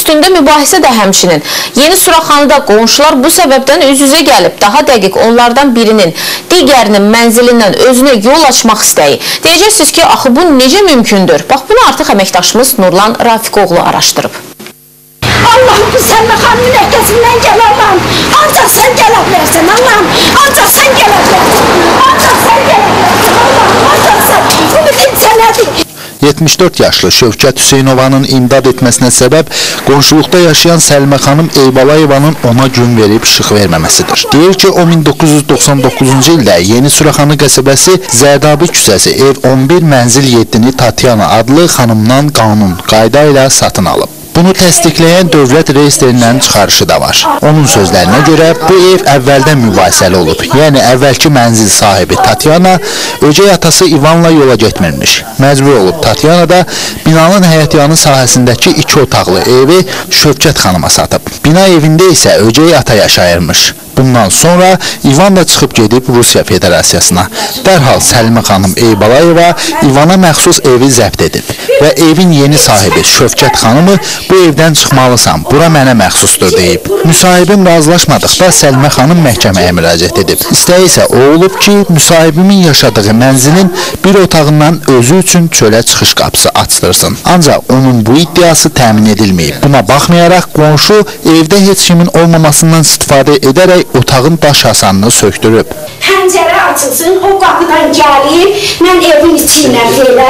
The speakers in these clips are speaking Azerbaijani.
üstündə mübahisə də həmçinin. Yeni Suraxanıda qonşular bu səbəbdən üz-üzə gəlib, daha dəqiq onlardan birinin digərinin mənzilindən özünə yol açmaq istəyi. Deyəcəksiniz ki, axı bu necə mümkündür? Bax, bunu artıq əməkdaşımız Nurlan Rafiqoğlu araşdırıb. Allah'ım bu Selma Xanımın öhdəsindən gəl Allah'ım. Ancaq sən gələ bilərsən Allah'ım. Ancaq sən gələ bilərsən. Ancaq sən gələ bilərsən Allah'ım. Ancaq sən. Bu bizim sənədir. 74 yaşlı Şövkət Hüseynovanın imdad etməsinə səbəb qonşuluqda yaşayan Səlimə xanım Eybalayevanın ona gün verib işıq verməməsidir. Deyir ki, o 1999-cu ildə Yeni Suraxanı qəsəbəsi Zərdabi küçəsi ev 11 mənzil 7-ni Tatyana adlı xanımdan qanun qayda ilə satın alıb. Bunu təsdiqləyən dövlət reyestrindən çıxarışı da var. Onun sözlərinə görə bu ev əvvəldən mübahisəli olub. Yəni əvvəlki mənzil sahibi Tatyana öcək atası İvanla yola getmirmiş. Məcbur olub Tatyana da binanın həyətyanı sahəsindəki 2 otaqlı evi Şövkət xanıma satıb. Bina evində isə öcək ata yaşayırmış. Bundan sonra İvan da çıxıb gedib Rusiya Federasiyasına. Dərhal Səlimə xanım Eybalayeva İvana məxsus evi zəbt edib və evin yeni sahibi Şövkət xanımı bu evdən çıxmalısan, bura mənə məxsusdur deyib. Müsahibim razılaşmadıqda Səlimə xanım məhkəməyə müraciət edib. İstəyi isə o olub ki, müsahibimin yaşadığı mənzilin bir otağından özü üçün çölə çıxış qapısı açdırsın. Ancaq onun bu iddiası təmin edilməyib. Buna baxmayaraq qonşu evdə heç kimin olmamasından istifadə edərək otağın daş hasanını söktürüb. Pəncərə açılsın, o qapıdan gəlib, mən evin içindən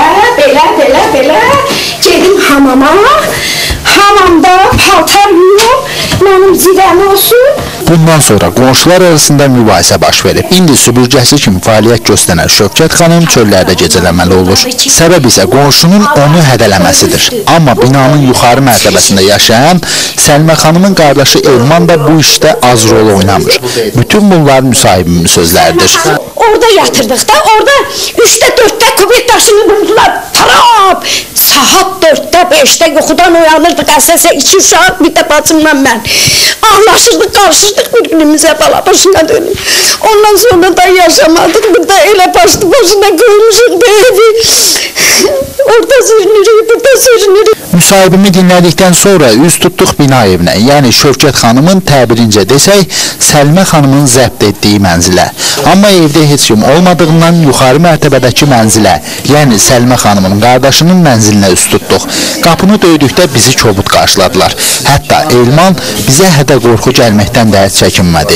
belə gedim hamama. Hamamda paltar yuyub, mənim zirəm olsun. Bundan sonra qonşular arasında mübahisə baş verib. İndi süpürgəsi kimi fəaliyyət göstərən Şövkət xanım çöllərdə gecələməli olur. Səbəb isə qonşunun onu hədələməsidir. Amma binanın yuxarı mərtəbəsində yaşayan Səlimə xanımın qardaşı Elman da bu işdə az rol oynamır. Bütün bunlar müsahibimin sözləridir. Orada yatırdıq da, orada 3-də 4-də kubik daşını buldular. Tarap! Saat 4-də 5-də yuxudan uyanırdıq, əsasə 2 uşaq, bir də bacımla mən. Ağlaşırdıq, qarışırdıq bir-birimizə, bala başına dönüb. Ondan sonra da yaşamadıq, burada elə başlı başına qoymuşuq bu evi. Orada sürünürük, burada sürünürük. Müsahibimi dinlədikdən sonra üz tutduq bina evinə, yəni Şövkət xanımın təbirincə desək, Səlimə xanımın zəbt etdiyi mənzilə. Amma evdə heç kim olmadığından yuxarı mərtəbədəki mənzilə, yəni Səlimə xanımın qardaşının mənzilinə üz tutduq. Qapını döydükdə bizi kobud qarşıladılar. Hətta Elman bizə hədə qorxu gəlməkdən də çəkinmədi.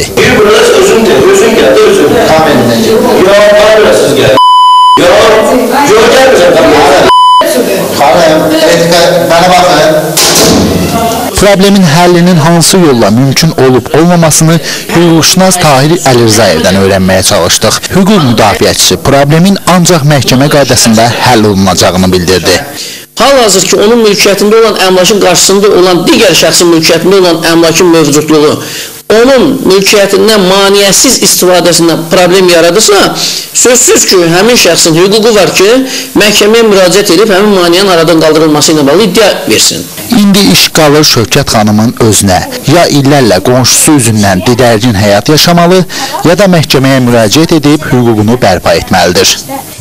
Problemin həllinin hansı yolla mümkün olub-olmamasını hüquqşünas Tahir Əlirzaevdən öyrənməyə çalışdıq. Hüquq müdafiəçisi problemin ancaq məhkəmə qaydasında həll olunacağını bildirdi. Hal-hazır ki, onun mülkiyyətində olan əmlakın qarşısında olan digər şəxsin mülkiyyətində olan əmlakın mövcudluğu onun mülkiyyətindən maneəsiz istifadəsindən problem yaradırsa, sözsüz ki, həmin şəxsin hüququ var ki, məhkəməyə müraciət edib həmin maneənin aradan qaldırılması ilə bağlı iddia versin. İndi iş qalır Şövkət xanımın özünə. Ya illərlə qonşusu üzündən didərgin həyat yaşamalı, ya da məhkəməyə müraciət edib hüququnu bərpa etməlidir.